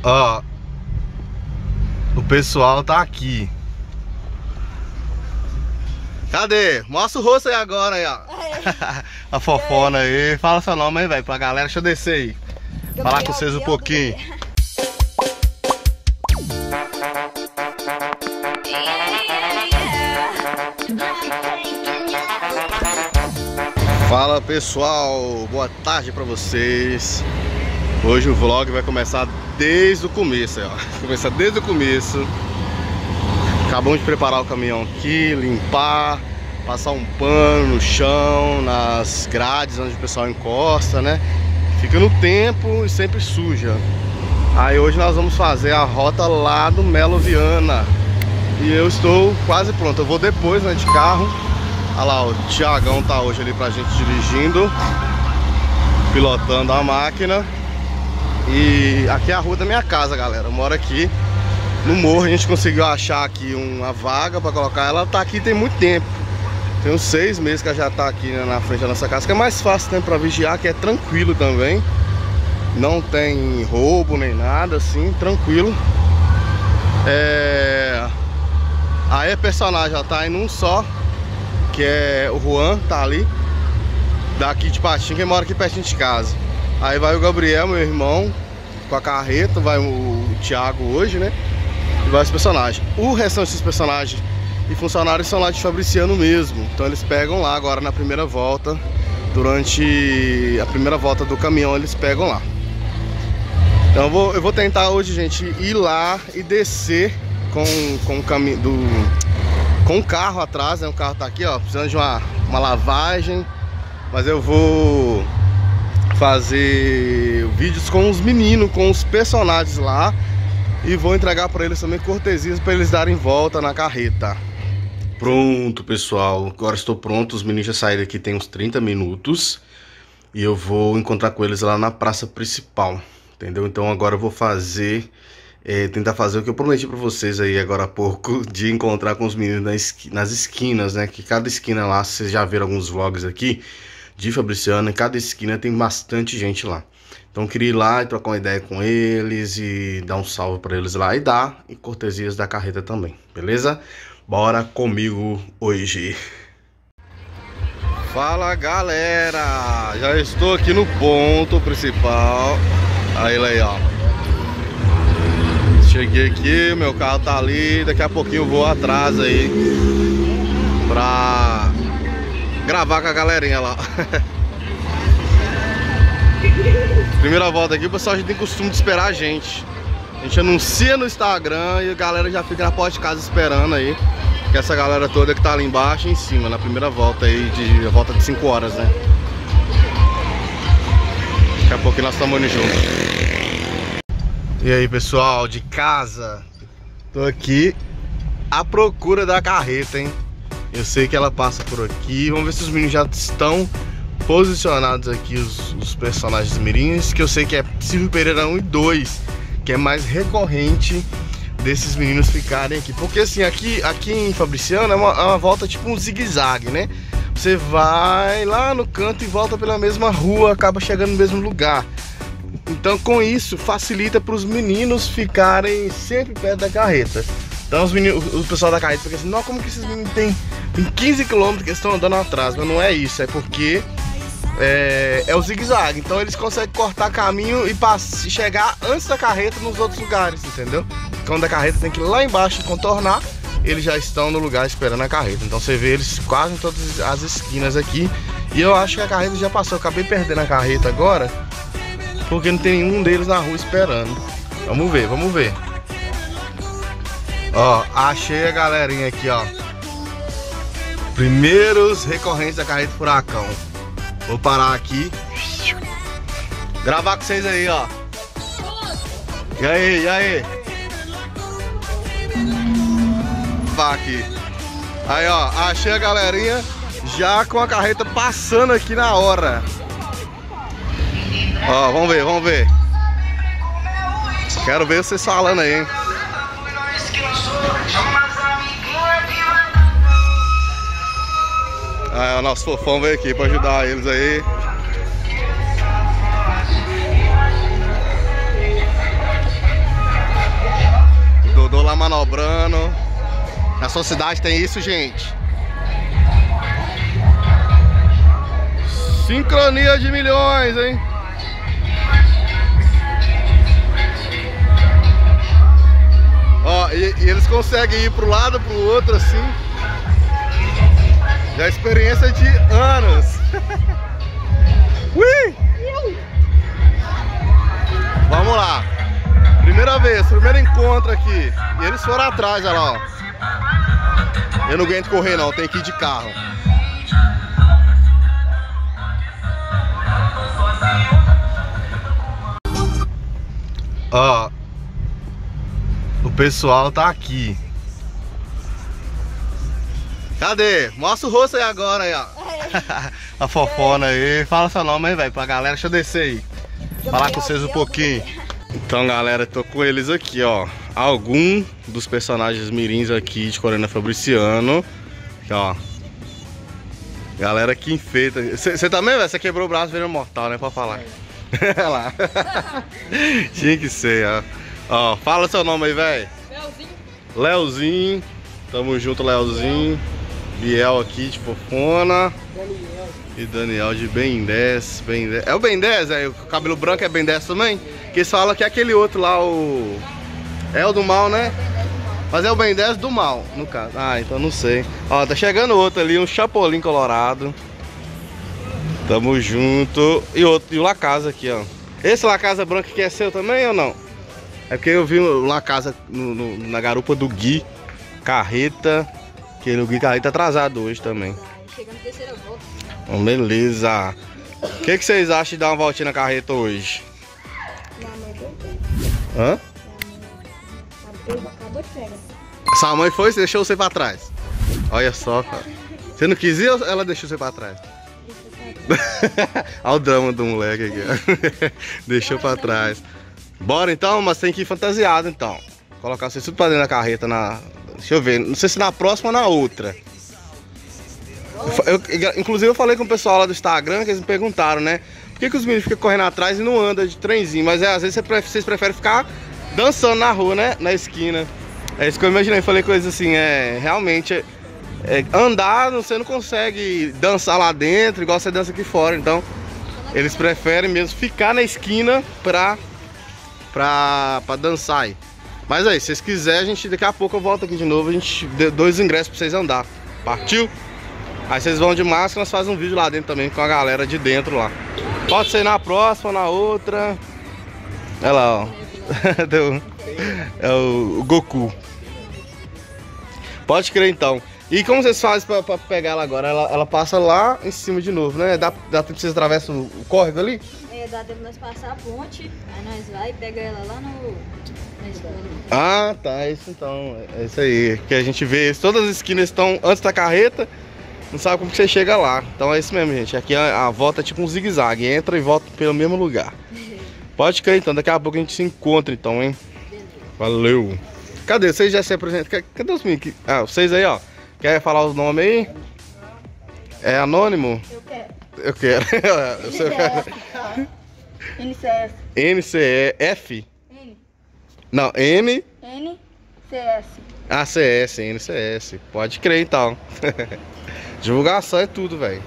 Ó, o pessoal tá aqui. Cadê? Mostra o rosto aí agora aí, ó. A fofona aí. Fala seu nome aí, velho, pra galera. Deixa eu descer aí. Falar com vocês um pouquinho. Fala pessoal, boa tarde pra vocês. Hoje o vlog vai começar desde o começo, ó. Começar desde o começo. Acabamos de preparar o caminhão aqui, limpar, passar um pano no chão, nas grades onde o pessoal encosta, né? Fica no tempo e sempre suja. Aí hoje nós vamos fazer a rota lá do Melo Viana. E eu estou quase pronto. Eu vou depois, né, de carro. Olha lá, o Thiagão tá hoje ali pra gente dirigindo, pilotando a máquina. E aqui é a rua da minha casa, galera. Eu moro aqui no morro. A gente conseguiu achar aqui uma vaga pra colocar. Ela tá aqui tem muito tempo. Tem uns 6 meses que ela já tá aqui, né, na frente da nossa casa. Que é mais fácil, né, pra vigiar, que é tranquilo também. Não tem roubo nem nada, assim, tranquilo. Aí a personagem já tá em um só, que é o Juan, tá ali, daqui de Patinga, que mora aqui pertinho de casa. Aí vai o Gabriel, meu irmão, com a carreta, vai o Thiago hoje, né? E vai os personagens. O restante desses personagens e funcionários são lá de Fabriciano mesmo. Então eles pegam lá agora na primeira volta. Durante a primeira volta do caminhão eles pegam lá. Então eu vou tentar hoje, gente, ir lá e descer com o carro atrás, né? O carro tá aqui, ó, precisando de uma lavagem. Mas eu vou fazer vídeos com os meninos, com os personagens lá. E vou entregar para eles também cortesias para eles darem volta na carreta. Pronto, pessoal, agora estou pronto. Os meninos já saíram aqui tem uns 30 minutos. E eu vou encontrar com eles lá na praça principal, entendeu? Então agora eu vou fazer... tentar fazer o que eu prometi pra vocês aí agora há pouco, de encontrar com os meninos nas esquinas, né? Que cada esquina lá, vocês já viram alguns vlogs aqui de Fabriciano, em cada esquina tem bastante gente lá. Então eu queria ir lá e trocar uma ideia com eles e dar um salve pra eles lá e dar e cortesias da carreta também, beleza? Bora comigo hoje. Fala galera, já estou aqui no ponto principal. Aí ele aí, ó. Cheguei aqui, meu carro tá ali, daqui a pouquinho eu vou atrás aí pra gravar com a galerinha lá. Primeira volta aqui, o pessoal já tem costume de esperar a gente. A gente anuncia no Instagram e a galera já fica na porta de casa esperando aí. Que essa galera toda que tá ali embaixo e em cima, na primeira volta aí, a volta de 5 horas, né? Daqui a pouquinho nós estamos indo juntos. E aí pessoal, de casa, tô aqui à procura da carreta, hein? Eu sei que ela passa por aqui. Vamos ver se os meninos já estão posicionados aqui, os personagens mirins. Que eu sei que é Silvio Pereira 1 e 2, que é mais recorrente desses meninos ficarem aqui. Porque assim, aqui em Fabriciano é uma volta tipo um zigue-zague, né? Você vai lá no canto e volta pela mesma rua, acaba chegando no mesmo lugar. Então com isso facilita para os meninos ficarem sempre perto da carreta. Então o pessoal da carreta fica assim, não, como que esses meninos tem 15 km que estão andando atrás? Mas não é isso, é porque é o zigue-zague. Então eles conseguem cortar caminho e chegar antes da carreta nos outros lugares, entendeu? Quando a carreta tem que ir lá embaixo contornar, eles já estão no lugar esperando a carreta. Então você vê eles quase em todas as esquinas aqui. E eu acho que a carreta já passou, eu acabei perdendo a carreta agora, porque não tem nenhum deles na rua esperando. Vamos ver, vamos ver. Ó, achei a galerinha aqui, ó. Primeiros recorrentes da carreta furacão. Vou parar aqui. Gravar com vocês aí, ó. E aí, e aí? Vá aqui. Aí, ó, achei a galerinha já com a carreta passando aqui na hora. Ó, vamos ver, vamos ver. Quero ver vocês falando aí, hein? Aí, o nosso fofão veio aqui pra ajudar eles aí. manobrando. Na sua cidade tem isso, gente? Sincronia de milhões, hein? Ó, e eles conseguem ir pro lado, pro outro assim. Já é experiência de anos. Ui! Vamos lá. Primeira vez, primeiro encontro aqui. E eles foram atrás, olha lá, ó. Eu não aguento correr não, tem que ir de carro. Ó, o pessoal tá aqui. Cadê? Mostra o rosto aí agora aí, ó. A fofona aí. Fala seu nome aí, velho, pra galera. Deixa eu descer aí. Falar com vocês um pouquinho. Então, galera, tô com eles aqui, ó. Algum dos personagens mirins aqui de Coronel Fabriciano. Aqui, ó. Galera que enfeita. Você também, velho? Você quebrou o braço virando mortal, né? Pra falar. Olha lá. Tinha que ser, ó. Ó, fala seu nome aí, velho. Leozinho. Leozinho. Tamo junto, Leozinho. Biel aqui de fofona. Daniel. E Daniel de Ben 10. Ben 10. É o Ben 10, é? O cabelo branco é Ben 10 também? Que eles falam que é aquele outro lá, o... É o do mal, né? Mas é o Ben 10 do mal, no caso. Ah, então não sei. Ó, tá chegando outro ali, um Chapolin colorado. Tamo junto. E outro, e o La Casa aqui, ó. Esse La Casa branco aqui é seu também ou não? É porque eu vi o La Casa na garupa do Gui Carreta. Que o Gui Carreta tá atrasado hoje também. Chegando terceira volta. Bom, beleza. O que vocês acham de dar uma voltinha na carreta hoje? Hã? Acabou de pegar. Sua mãe foi e deixou você pra trás. Olha só, cara. Você não quis ir ou ela deixou você pra trás? Olha o drama do moleque aqui, ó. Deixou pra trás. Bora então, mas tem que ir fantasiado então. Colocar vocês tudo pra dentro da carreta na... Deixa eu ver, não sei se na próxima ou na outra. Inclusive eu falei com o pessoal lá do Instagram que eles me perguntaram, né? Por que os meninos ficam correndo atrás e não andam de trenzinho? Mas às vezes vocês preferem ficar dançando na rua, né? Na esquina. É isso que eu imaginei, falei coisas assim, realmente andar, você não consegue dançar lá dentro igual você dança aqui fora. Então eles preferem mesmo ficar na esquina pra dançar aí. Mas aí, se vocês quiserem, daqui a pouco eu volto aqui de novo, a gente dá 2 ingressos pra vocês andar. Partiu? Aí vocês vão de máscara, nós fazemos um vídeo lá dentro também com a galera de dentro lá. Pode ser na próxima, na outra. Olha lá, ó. É o Goku. Pode crer então. E como vocês fazem pra pegar ela agora? Ela passa lá em cima de novo, né? Dá tempo que vocês atravessam o córrego ali? É, dá tempo de nós passar a ponte, aí nós vai e pega ela lá na escola. Ah, tá, é isso então. É isso aí. Que a gente vê, todas as esquinas estão antes da carreta. Não sabe como que você chega lá. Então é isso mesmo, gente. Aqui a volta é tipo um zigue-zague. Entra e volta pelo mesmo lugar. Pode crer então. Daqui a pouco a gente se encontra então, hein? Valeu. Cadê? Vocês já se apresentam? Cadê os meninos? Ah, vocês aí, ó. Quer falar os nomes aí? É anônimo? Eu quero. Eu quero. Eu sei, eu quero. NCS. NCF? N. Não, N. NCS. ACS, NCS. Pode crer então. Divulgação é tudo, velho.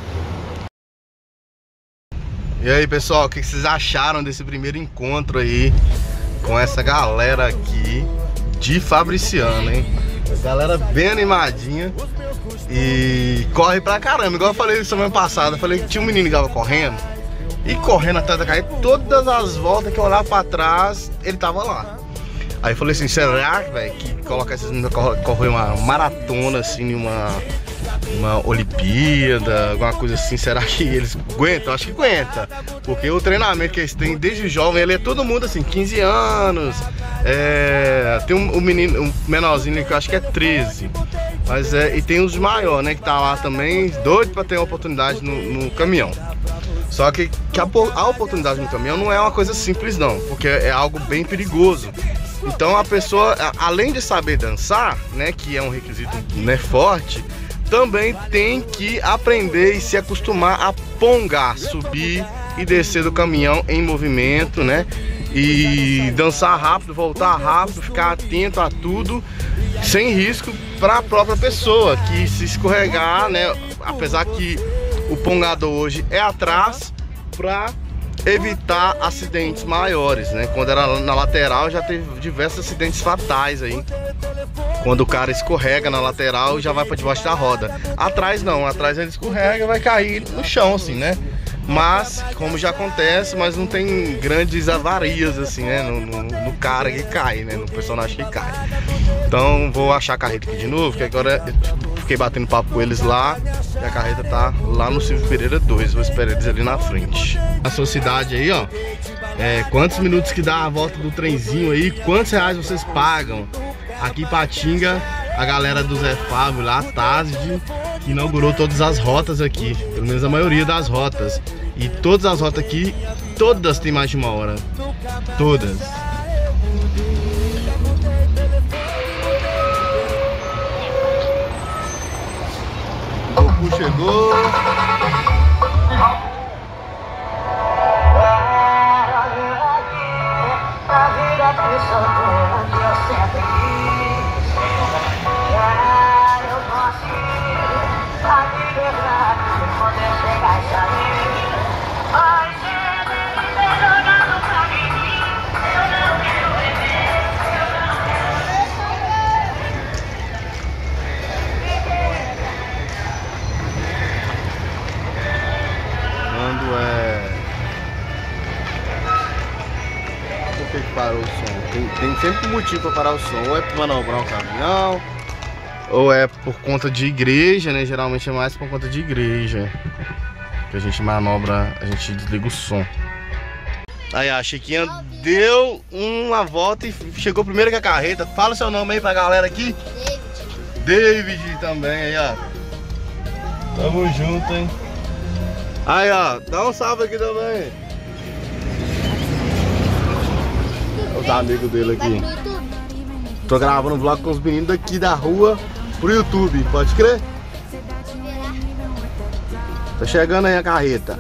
E aí, pessoal, o que vocês acharam desse primeiro encontro aí com essa galera aqui de Fabriciano, hein? Galera bem animadinha e corre pra caramba. Igual eu falei semana passada, eu falei que tinha um menino que tava correndo e correndo atrás da carreta. Todas as voltas que eu olhava pra trás, ele tava lá. Aí eu falei assim, será, velho, que colocar esses meninos pra correr uma maratona assim, uma Olimpíada, alguma coisa assim, será que eles aguentam? Acho que aguenta, porque o treinamento que eles têm desde jovem, ele é todo mundo assim, 15 anos, tem um menino, um menorzinho que eu acho que é 13, mas e tem os maiores, né, que tá lá também, doido pra ter uma oportunidade no caminhão. Só que a oportunidade no caminhão não é uma coisa simples não, porque é algo bem perigoso. Então a pessoa, além de saber dançar, né, que é um requisito, né, forte, também tem que aprender e se acostumar a pongar, subir e descer do caminhão em movimento, né? e dançar rápido, voltar rápido, ficar atento a tudo, sem risco para a própria pessoa, que se escorregar, né, apesar que o pongador hoje é atrás, para evitar acidentes maiores, né? Quando era na lateral já teve diversos acidentes fatais aí. Quando o cara escorrega na lateral já vai para debaixo da roda. Atrás não, atrás ele escorrega e vai cair no chão assim, né? Mas, como já acontece, mas não tem grandes avarias assim, né? No cara que cai, né? No personagem que cai. Então vou achar a carreta aqui de novo, que agora eu fiquei batendo papo com eles lá e a carreta tá lá no Silvio Pereira 2. Vou esperar eles ali na frente. A sua cidade aí, ó, quantos minutos que dá a volta do trenzinho aí, quantos reais vocês pagam? Aqui em Patinga, a galera do Zé Fábio lá, Tazd, que inaugurou todas as rotas aqui, pelo menos a maioria das rotas. E todas as rotas aqui, todas tem mais de 1 hora. Todas. O Goku chegou. Por que parou o som? Tem sempre um motivo para parar o som. Ou é para manobrar o caminhão, ou é por conta de igreja, né? Geralmente é mais por conta de igreja que a gente manobra, a gente desliga o som. Aí a Chiquinha deu uma volta e chegou primeiro que a carreta. Fala o seu nome aí pra galera aqui. David também, aí ó. Tamo junto, hein? Aí ó, dá um salve aqui também. Os amigos dele aqui. Tô gravando um vlog com os meninos daqui da rua pro YouTube, pode crer? Tá chegando aí a carreta.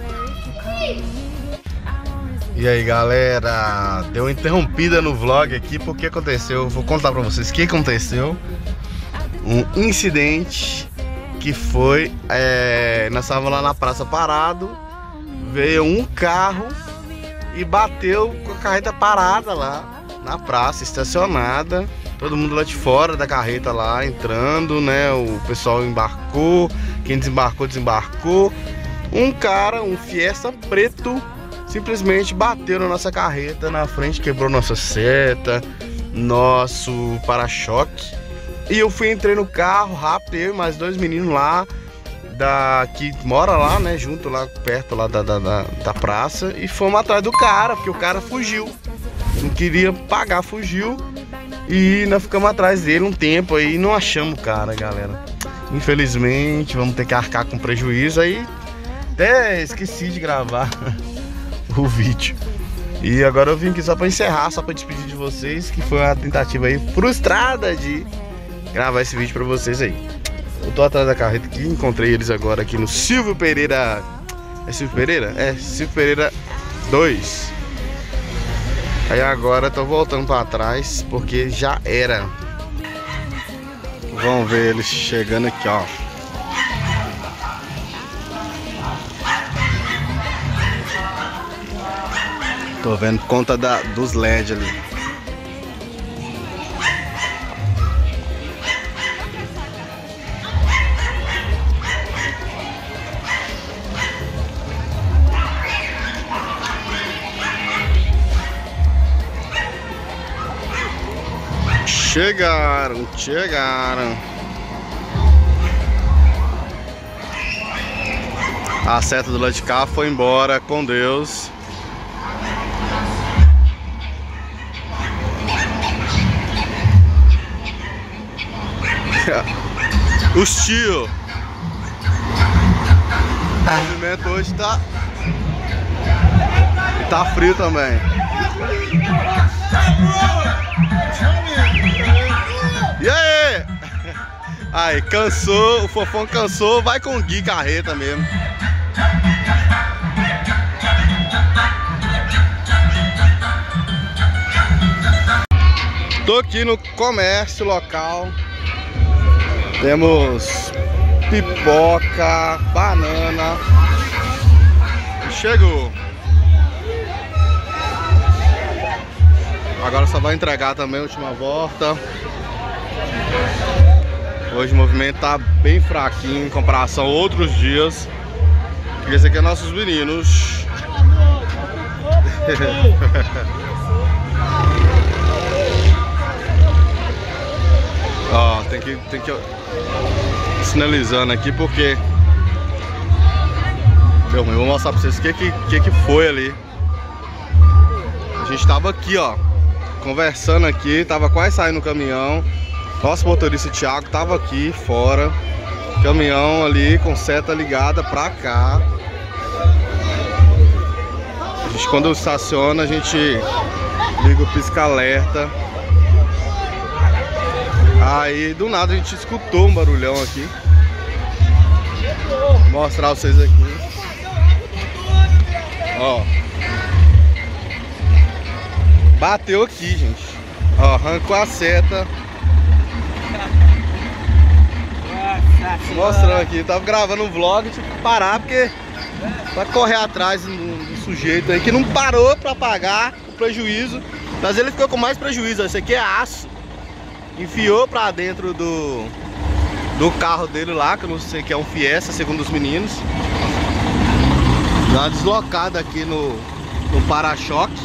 E aí galera, deu uma interrompida no vlog aqui porque aconteceu, vou contar pra vocês o que aconteceu. Um incidente que foi, nós estávamos lá na praça parado, veio um carro e bateu com a carreta parada lá na praça, estacionada. Todo mundo lá de fora da carreta lá, entrando, né? O pessoal embarcou, quem desembarcou, desembarcou. Um cara, um Fiesta preto, simplesmente bateu na nossa carreta na frente, quebrou nossa seta, nosso para-choque. E eu entrei no carro rápido, eu e mais 2 meninos lá, que mora lá, né, junto lá, perto lá da praça. E fomos atrás do cara, porque o cara fugiu. Não queria pagar, fugiu. E nós ficamos atrás dele um tempo aí e não achamos o cara, galera. Infelizmente, vamos ter que arcar com prejuízo aí. Até esqueci de gravar o vídeo. E agora eu vim aqui só pra encerrar, só pra despedir de vocês, que foi uma tentativa aí frustrada de gravar esse vídeo pra vocês aí. Eu tô atrás da carreta aqui, encontrei eles agora aqui no Silvio Pereira. É Silvio Pereira? É, Silvio Pereira 2. Aí agora tô voltando pra trás, porque já era. Vamos ver eles chegando aqui, ó. Tô vendo por conta dos LED ali. Chegaram. A seta do lado de cá foi embora com Deus. Os tio. O movimento hoje tá frio também. E aí? Aí, cansou, o fofão cansou, vai com o Gui carreta mesmo. Tô aqui no comércio local. Temos pipoca, banana. Chegou. Agora só vai entregar também a última volta. Hoje o movimento tá bem fraquinho em comparação a outros dias. E esse aqui é nossos meninos. Ó, tem que sinalizando aqui porque eu vou mostrar pra vocês o que foi ali. A gente tava aqui, ó, conversando aqui, tava quase saindo o caminhão. Nosso motorista Thiago tava aqui fora, caminhão ali com seta ligada pra cá. A gente, quando estaciona, a gente liga o pisca-alerta. Aí do nada a gente escutou um barulhão aqui. Vou mostrar pra vocês aqui. Ó, bateu aqui, gente. Ó, arrancou a seta. Mostrando aqui, tava gravando um vlog, tive que parar porque vai correr atrás do sujeito aí que não parou pra pagar o prejuízo. Mas ele ficou com mais prejuízo. Esse aqui é aço. Enfiou pra dentro do carro dele lá, que eu não sei, que é um Fiesta, segundo os meninos. Dá uma deslocada aqui no para-choque.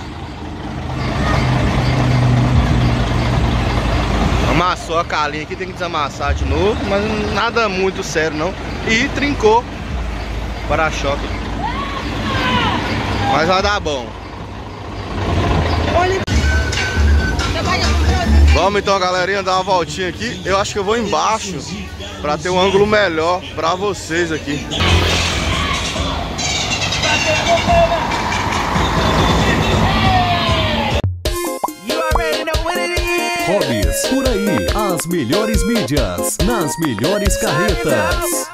Amassou a calinha aqui, tem que desamassar de novo, mas nada muito sério não. E trincou o para-choque. Mas vai dar bom. Vamos então, galerinha, dar uma voltinha aqui. Eu acho que eu vou embaixo pra ter um ângulo melhor pra vocês aqui. Hobbies por aí, as melhores mídias, nas melhores carretas.